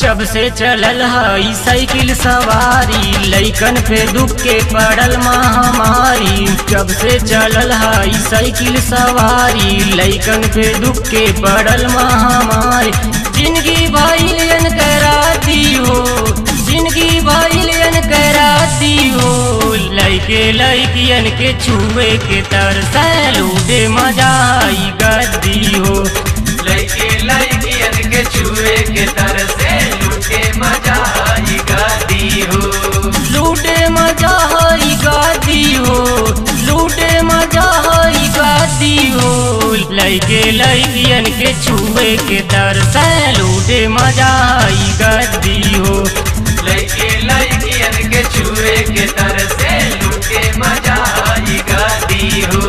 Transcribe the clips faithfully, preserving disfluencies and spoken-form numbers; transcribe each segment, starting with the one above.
जब से चलल हई साइकिल सवारी लइकन पे दुख के पड़ल महामारी। जब से चलल हई साइकिल सवारी लइकन पे दुख के पड़ल महामारी। जिंदगी भइलन कराती हो, जिंदगी भइलन कराती हो। लइके लइकियन के छुए के तरस लूटे मजा आई गद्दी हो। लइके लइकियन के छुए के तरसे लूटे मजा आई गादी हो। लूटे मजा आई गादी हो, लूटे मजा आई गादी हो। लइके लइकियन के छुए के तरस लूटे मजा आई गद्दी हो। लइके लइकियन के छुए के तरसे लूटे मजा आई गादी हो।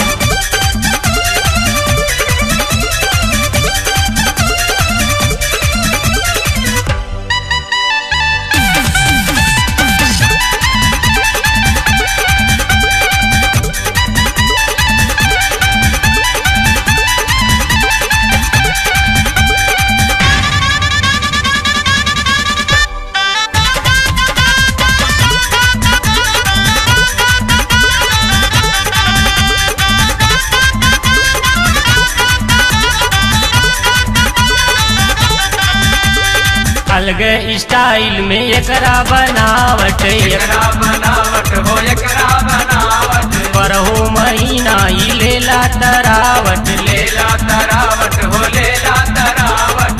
अलगे स्टाइल में एकरा बनावट, एकरा बनावट हो एकरा बनावट। बरहो महीना ही लेला तरावट, लेला तरावट हो लेला तरावट।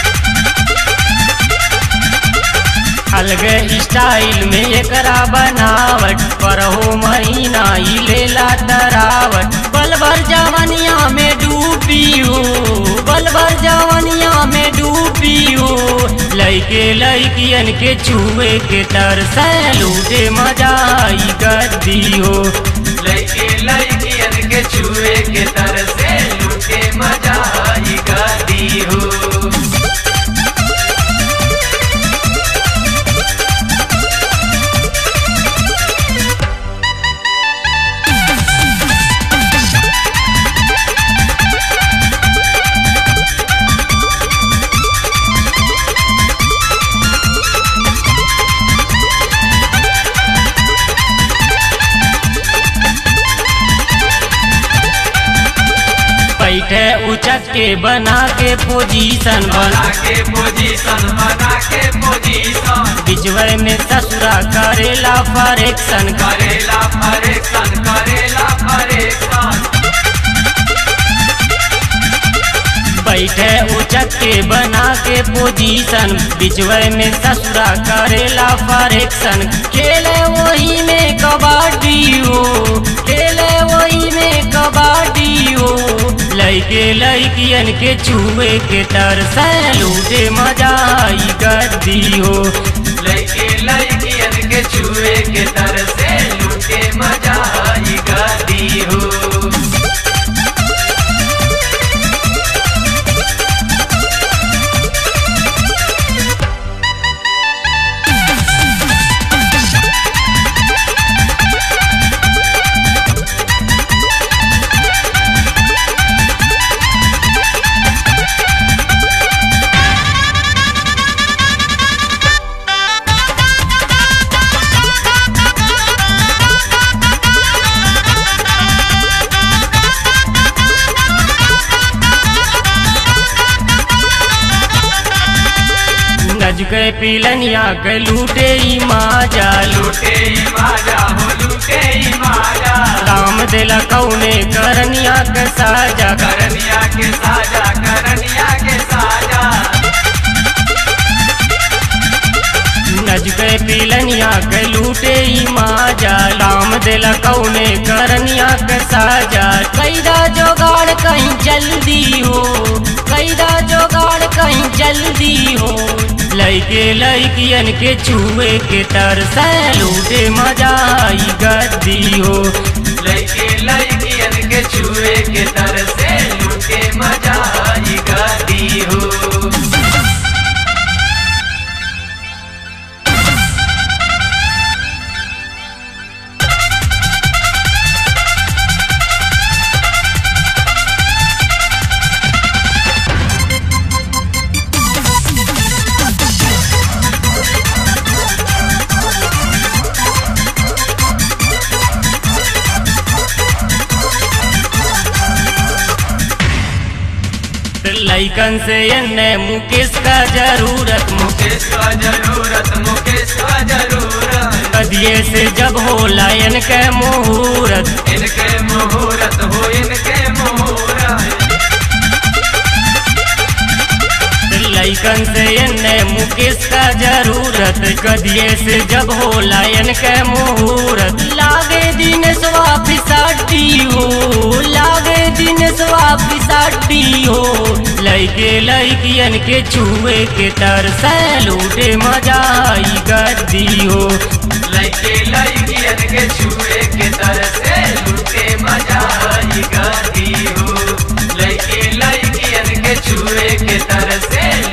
अलगे स्टाइल में एकरा बनावट, बरहो महीना ही लेला तरावट। बलभर जवनिया में डूबी हो, बलभर जवनिया में डूबी हो। लइके लइकियन के छुए के तरस लूटे मजा आई गद्दी हो। लइके लइकियन के छुए के तरसे लूटे मजा आई गादी हो। बैठे उचक के बना के पोजीशन, बना के पोजीशन, बना के पोजीशन। बिचवे में ससुरा करेला फरेक्शन, करेला फरेक्शन, करेला फरेक्शन। बैठे उचक के बना के पोजीशन, बिचवे में ससुरा करेला फरेक्शन। खेले वही में कबड्डी हो, खेले वही में कबड्डी हो। लइके लइकियन के छुए के तरस लूटे मजा आई गद्दी हो। लइके लइकियन के छुए के तरसे लूटे मजा आई गादी हो। के पिलनिया के लूटे ही माजा, लूटे ही माजा हो लूटे ही माजा। काम देला कौने करनिया के साजा, करनिया के साजा, करनिया के साजा। नज के पिलनिया के लूटे ही माजा, लाम देला कौने करनिया के साजा। कैदा जोगाड़ कहीं जल्दी हो, कैदा जोगाड़ कहीं जल्दी हो। लइके लइकियन के छुए के तरस लूटे मजा आई गद्दी हो। लइके लइकियन के छुए के तरसे लूटे मजा आई गादी हो। लइकन से एने मुकेश का जरूरत मुकेश का जरूरत मुकेश का जरूरत कदिए से जब होला इनके मुहूर्त इनके मुहूर्त हो इनके मुहूर्त लइकन से एने मुकेश का जरूरत कदिए से जब होला इनके मुहूर्त लागे दिन स्वापी साटी हो लागे दिन स्वापी साटी हो लइके लइकियन के छुए के तरस लूटे मजा आई गद्दी हो लइके लइकियन के छुए के तरसे लूटे मजा आई गद्दी हो लइके लइकियन के छुए के तरसे